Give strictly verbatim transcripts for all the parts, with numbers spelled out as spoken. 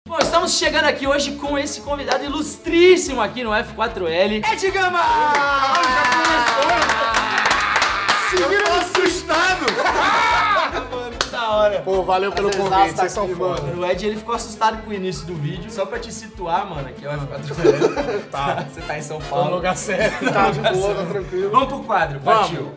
Bom, estamos chegando aqui hoje com esse convidado ilustríssimo aqui no F quatro L, Ed Gama! Ah, já começou! Se viram assustado! Mano, que da hora! Pô, valeu pelo convite, vocês são foda. O Ed, ele ficou assustado com o início do vídeo, só pra te situar, mano, aqui é o F quatro L. Tá. Você tá em São Paulo. Tá no lugar certo. Tá de boa, tá tranquilo. Vamos pro quadro, partiu.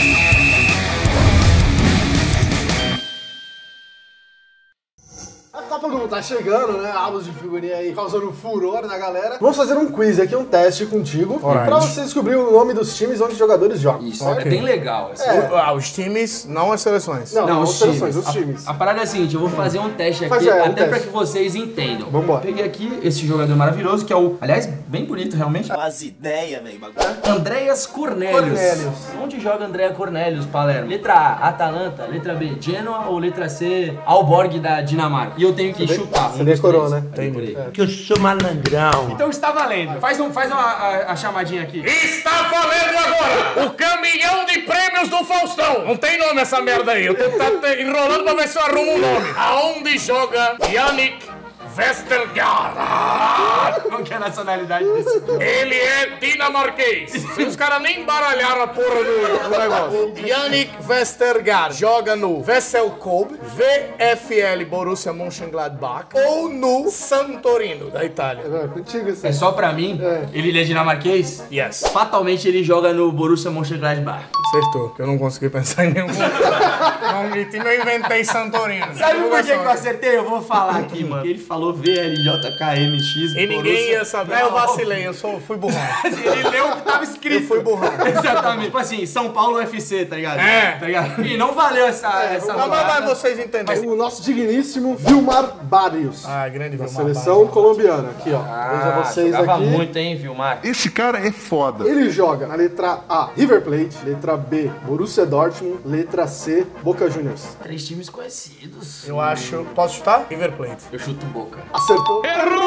A Copa do Mundo tá chegando, né? Álbuns de figurinha aí causando furor na galera. Vamos fazer um quiz aqui, um teste contigo. Alright. Pra você descobrir o nome dos times onde os jogadores jogam. Isso, Ok. é bem legal. Assim. É. Ah, os times, não as seleções. Não, não, os as seleções, times. os times. A, a parada é a seguinte, eu vou fazer um teste aqui, Faz, é, um até teste. pra que vocês entendam. Vambora. Peguei aqui esse jogador maravilhoso, que é o, aliás, bem bonito realmente. Faz ideia, velho, bagulho. Andreas Cornelius. Cornelius. Onde joga Andrea Cornelius, Palermo? Letra A, Atalanta. Letra B, Genoa. Ou letra C, Aalborg da Dinamarca? E eu tenho que Você chutar. você um dos decorou, três. né? Eu decorei. É. Que eu sou malandrão. Então está valendo. Faz, um, faz uma, a, a chamadinha aqui. Está valendo agora o caminhão de prêmios do Faustão. Não tem nome essa merda aí. Eu tô tá, tá enrolando pra ver se eu arrumo um nome. Aonde joga Yannick Vestergaard? Qual que é a nacionalidade desse time? Ele é dinamarquês. Se os caras nem embaralharam a porra do, do negócio. Yannick Vestergaard joga no Vessel Kobe, V F L Borussia Mönchengladbach ou no Santorino, da Itália. É, contigo isso É aí. só pra mim? É. Ele, ele é dinamarquês? Yes. Fatalmente ele joga no Borussia Mönchengladbach. Acertou, que eu não consegui pensar em nenhum nome de time, eu inventei Santorino. Sabe por que que eu acertei? Eu vou falar aqui, mano. Ele falou V L J K M X. E ninguém ia saber. Não, eu vacilei, eu sou, fui burrão. Ele leu o que tava escrito. Eu fui burrão. Exatamente. Tipo assim, São Paulo U F C, tá ligado? É. Tá ligado? E não valeu essa. essa Não, mas parada. vocês entenderam. O nosso digníssimo Vilmar Barrios. Ah, grande da Vilmar seleção Barrios. colombiana. Aqui, ó. Ah, Veja vocês jogava aqui. muito, hein, Vilmar? Esse cara é foda. Ele joga na letra A, River Plate. Letra B, Borussia Dortmund. Letra C, Boca Juniors. Três times conhecidos. Eu acho... Posso chutar? River Plate. Eu chuto Boca. Acertou.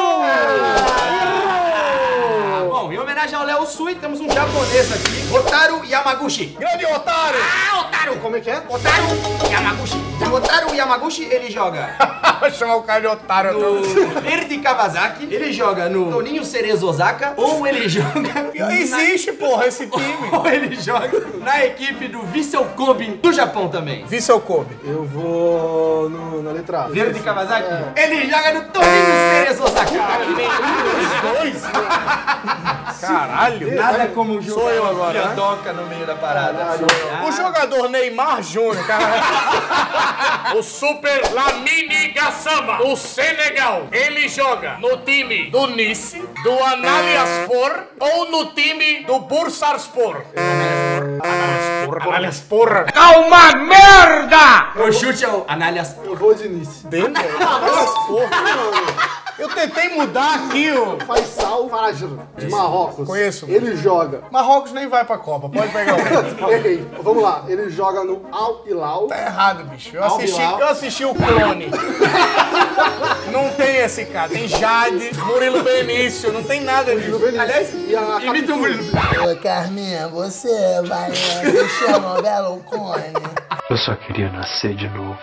Ah, bom, em homenagem ao Léo Sui, temos um japonês aqui. Otaru Yamaguchi. Grande otário! Ah, Otaru! Como é que é? Otaru Yamaguchi. O Otaru Yamaguchi, ele joga Vai chamar o cara de otário. no Verde Kawasaki, ele joga no Toninho Cerezo Osaka, ou ele joga... Existe, porra, esse time. Ou ele joga na equipe do Vissel Kobe do Japão também. Vissel Kobe. Eu vou no, na letra A. Verde Kawasaki? É. Ele joga no Toninho Cerezo Osaka. Os dois? Caralho. Nada como o jogo Sou eu agora, né? toca no meio da parada. O jogador Neymar Júnior, cara. O Super Lamine Gassama, do Senegal. Ele joga no time do Nice, do Antalyaspor ou no time do Bursaspor. Antalyaspor. Calma, merda! O chute é o Analias. Eu vou de início. Dentro? Antalyaspor. Eu tentei mudar aqui, ó. Faisal Fajr, de Marrocos. Conheço. Ele joga. Marrocos nem vai pra Copa, pode pegar o. Errei. Vamos lá. Ele joga no Al Hilal. Tá errado, bicho. Eu Al assisti, Bilal. eu assisti o Clone. Não tem esse cara. Tem Jade, Murilo Benício, não tem nada disso. Aliás, e a Imita o Murilo. Ô, Carminha, você vai assistir a novela O Cone? Eu só queria nascer de novo.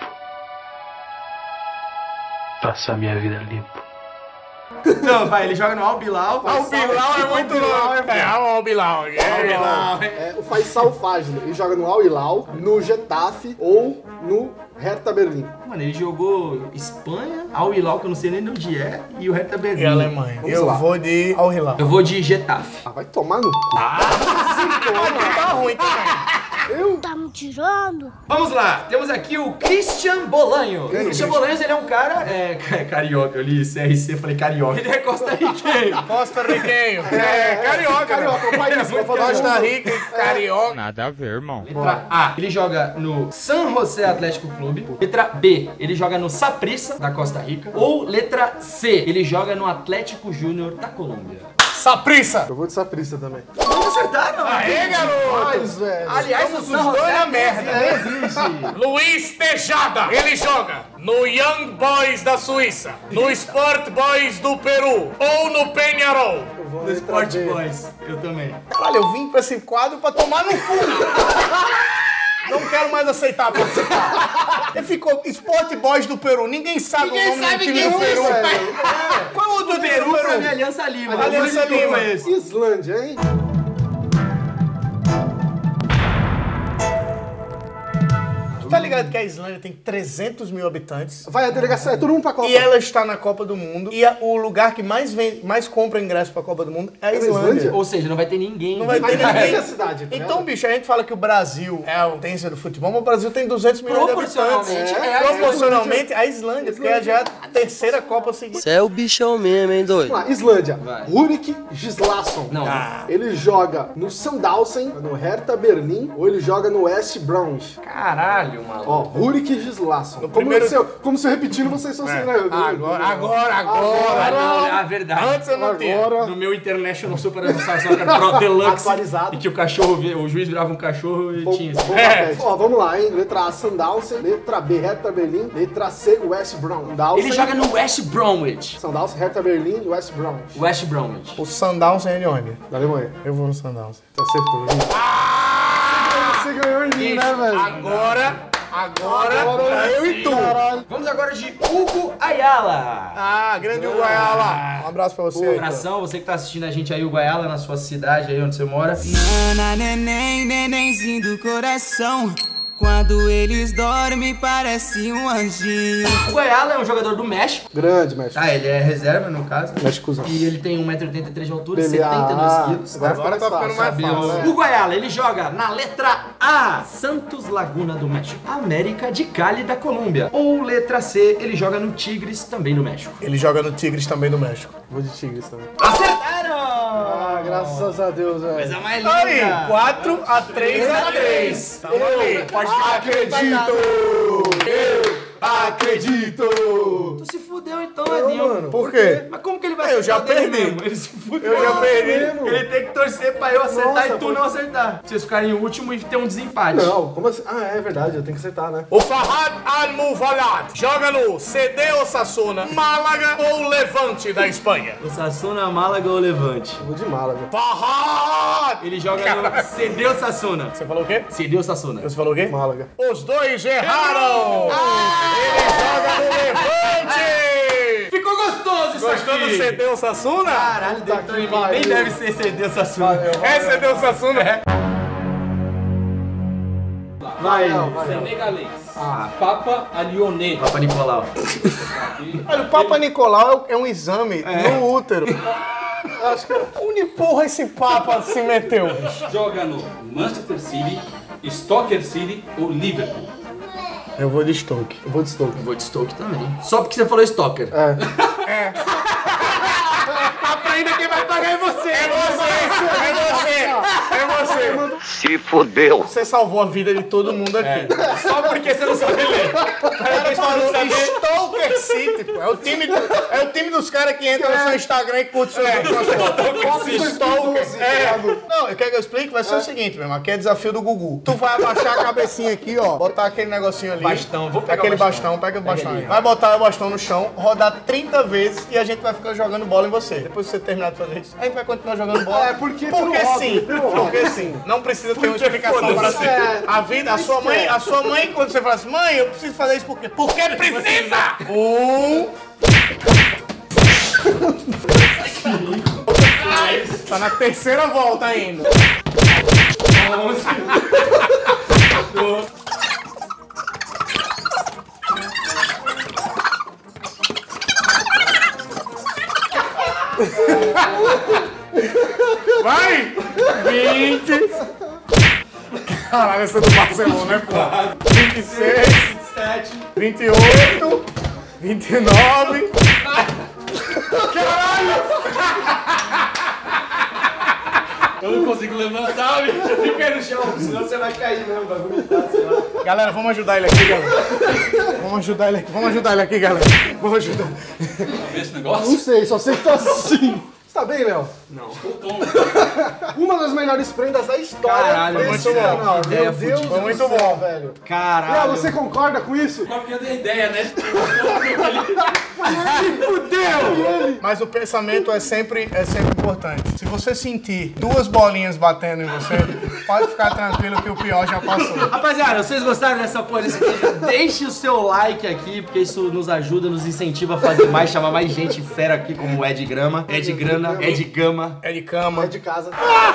Passar minha vida limpo. Não, vai, ele joga no Al Bilal. Al Bilal é muito louco. É, Al Bilal. É, Bilal. É, o Faisal Fajr. Ele joga no Al Hilal, no Getafe ou no Hertha Berlim. Mano, ele jogou Espanha, Al Hilal, que eu não sei nem de onde é, e o Hertha Berlim. E a Alemanha. Vamos Eu lá. vou de Al Hilal. Eu vou de Getafe. Ah, vai tomar no cu. Tá ruim também. Tá me tirando? Vamos lá, temos aqui o Christian Bolanho. O Christian Bolanhos, ele é um cara... É, ca- carioca, eu li C R C, falei carioca. Ele é costarriquenho. Costa Riquenho. É, carioca. Carioca, o país. É muito vou falar Costa de Rica e carioca. Nada a ver, irmão. Letra A, ele joga no San José Atlético Clube. Letra B, ele joga no Saprissa, da Costa Rica. Ou letra C, ele joga no Atlético Júnior da Colômbia. Saprissa. Eu vou de Saprissa também. Não acertaram. Aê, garoto. Mas, velho. Aliás, o Estamos San os dois José na merda. não existe. Luiz Tejada. Ele joga no Young Boys da Suíça, no Sport Boys do Peru ou no Peñarol. Eu vou No na letra Sport B. Boys, eu também. Olha, eu vim pra esse quadro pra tomar no cu. Não quero mais aceitar participar. Ele ficou Sport Boys do Peru. Ninguém sabe Ninguém o nome sabe do time quem do é Peru. isso, velho. Aliança Lima. Aliança Lima. Islândia, hein? Tá ligado que a Islândia tem trezentos mil habitantes? Vai a delegação, é todo mundo pra Copa. E ela está na Copa do Mundo. E a- o lugar que mais, vem, mais compra ingresso pra Copa do Mundo é a Islândia. Islândia? Ou seja, não vai ter ninguém. Não vai ter Mas ninguém. é a cidade, tá Então, vendo? bicho, a gente fala que o Brasil é a potência do futebol, mas o Brasil tem duzentos milhões de habitantes. Proporcionalmente, é a Proporcionalmente, a Islândia, porque já é a terceira Copa seguida. Você é o bichão mesmo, hein, doido? Vamos lá, Islândia. Vai. Rurik Gislason. Não. Ele joga no Sandhausen, no Hertha Berlim, ou ele joga no West Bromwich. Caralho, maluco. Ó, Rurik Gislason. Como, primeiro- se eu, como se eu repetindo, vocês são assim, né? Agora, agora, Ah, agora. não, a verdade. Antes eu não tinha. Agora. No meu International Super Soccer Pro Deluxe. Atualizado. E que o cachorro, vi- o juiz virava um cachorro e Vamos, tinha vamos, isso. lá, Pet. Ó, vamos lá, hein? Letra A, Sandhausen. Letra B, Hertha Berlim. Letra C, West Brom. Sandhausen, Ele joga no West Bromwich. Sandhausen, Hertha Berlim e West Bromwich. West Bromwich. O Sundowns é de onde? Da Alemanha. Eu vou no Sundowns. Você acertou, hein? Você ganhou em mim, né, velho? Agora, agora, Agora eu e tu. Caralho. Vamos agora de Hugo Ayala. Ah, grande Hugo Ayala. Um abraço pra você. Um abração, você que tá assistindo a gente aí, Hugo Ayala, na sua cidade aí onde você mora. Nana, neném, nenenzinho do coração. Quando eles dormem, parece um anjinho. O Hugo Ayala é um jogador do México. Grande, México. Tá, ele é reserva no caso. Méxicozão. E ele tem um metro e oitenta e três de altura, Beleza. setenta e dois quilos. Agora, Agora tá ficando mais fácil. fácil. né? Hugo Ayala, ele joga na letra A, Santos Laguna do México. América de Cali da Colômbia. Ou letra C, ele joga no Tigres, também do México. Ele joga no Tigres também do México. Vou de Tigres também. Acertaram! Ah, graças a Deus, velho. Coisa mais Aí, linda. quatro a três a três. Tamo ali. Pode ficar Acredito! Eu acredito! Tu se fudeu então, Não, Edinho. mano. Por quê? Mas como que ele vai Eu já acertar dele perdi. mesmo? Ele se fudeu. Eu já perdi. mesmo. Ele tem que torcer pra eu acertar Nossa, e tu pô. não acertar. Pra vocês ficarem em último e ter um desempate. Não, como assim? Ah, é verdade, eu tenho que acertar, né? O Farhad Al-Muvalat joga no C D Osasuna, Málaga ou Levante da Espanha? O Sassuna, Málaga ou Levante? Eu vou de Málaga. Farhad! Ele joga no C D Sassuna. Você falou o quê? C D Sassuna. Você falou o quê? Málaga. Os dois erraram! Ele joga no Levante! Ficou gostoso isso Gostou aqui. do C D Osasuna? Caralho, Puta deitou que em mim. Nem pariu. deve ser C D Sassuna. Valeu, valeu. É C D Osasuna? É. Vai. Não, vai. Senegalês. Papa Alioné. Papa Nicolau. Olha, o Papa Nicolau é um exame no útero. Acho que Onde porra esse Papa se meteu? Joga no Manchester City, Stoker City ou Liverpool. Eu vou de Stoke. eu vou de Stoke. Eu vou de Stoke também. Só porque você falou Stalker. É. Aprenda quem vai pagar é você. É você! É você! É você! Se fudeu. Você salvou a vida de todo mundo aqui. Só porque você não sabe ler. Ele falou Stoker City, pô. É o time, é o time dos caras que entram no seu Instagram e curte seu é. Stalker. É. Não, quer que eu explique? Vai ser o seguinte, meu irmão. Aqui é desafio do Gugu. Tu vai abaixar a cabecinha aqui, ó. Botar aquele negocinho ali. Bastão. Vou pegar Aquele o bastão. bastão, pega o bastão aí. Vai botar o bastão no chão, rodar trinta vezes e a gente vai ficar jogando bola em você. Depois que você terminar de fazer isso, a gente vai continuar jogando bola. É, porque Porque pelo hobby, sim. pelo Porque hobby. sim. Não precisa ter uma explicação pra si. É. A vida, a sua mãe, a sua mãe, quando você fala assim, mãe, eu preciso fazer isso por quê? Porque precisa! Um. Tá na terceira volta ainda. Vai! vinte. Caralho, essa é do Barcelona, né, pô? vinte e seis, vinte e sete. vinte e oito, vinte e nove. Eu não consigo levantar, bicho. Fica aí no chão, senão você vai cair mesmo, vai vomitar, sei lá. Galera, vamos ajudar ele aqui, galera. Vamos ajudar ele aqui, vamos ajudar ele aqui, galera. Vamos ajudar. Vê esse negócio? Não sei, só sei que tá assim. Você tá bem, Léo? Estou tonto. Uma das melhores prendas da história. Caralho, desse muito bom. canal. Ideia Meu Deus fudida. do Muito céu, bom. velho. Caralho. Léo, você concorda com isso? Qual que é a ideia, né? Fudeu! E ele? mas o pensamento é sempre, é sempre importante. Se você sentir duas bolinhas batendo em você, pode ficar tranquilo que o pior já passou. Rapaziada, vocês gostaram dessa porra desse vídeo? Deixe o seu like aqui, porque isso nos ajuda, nos incentiva a fazer mais, chamar mais gente fera aqui, como o Ed Grama, Ed Grana, Ed Gama. É de cama. É de casa.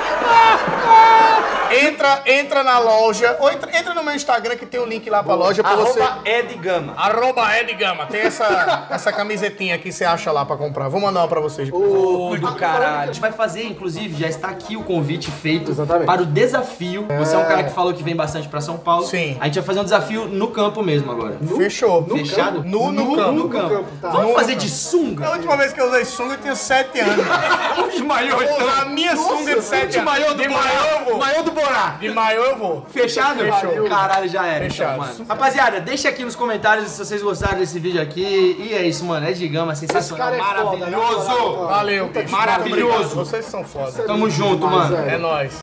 Entra, entra na loja, ou entra, entra no meu Instagram que tem o link lá pra loja pra você. Arroba Ed Gama. Arroba Ed Gama. Tem essa, essa camisetinha aqui que você acha lá pra comprar. Vou mandar uma pra vocês. Ô, do caralho. A gente vai fazer, inclusive, já está aqui o convite feito Exatamente. para o desafio. Você é um cara que falou que vem bastante pra São Paulo. Sim. A gente vai fazer um desafio no campo mesmo agora. Fechou. No Fechado? No, no, campo. No campo. campo, tá. Vamos No fazer campo. de sunga? A última vez que eu usei sunga eu tinha sete anos. De maiô, Vou usar a minha sunga de sete De anos. maiô do de Borá. maiô eu vou. Maiô do Borá. De maiô eu vou. Fechado? Fechou. Caralho, já era. Fechado. Então, mano. Rapaziada, deixa aqui nos comentários se vocês gostaram desse vídeo aqui. E é isso, mano. É de Gama, sensacional. Esse cara é foda, maravilhoso. na moral, mano. Valeu, Puta bicho. que Maravilhoso. Muito obrigado. Vocês são foda. Tamo junto, demais, mano. velho. É nóis.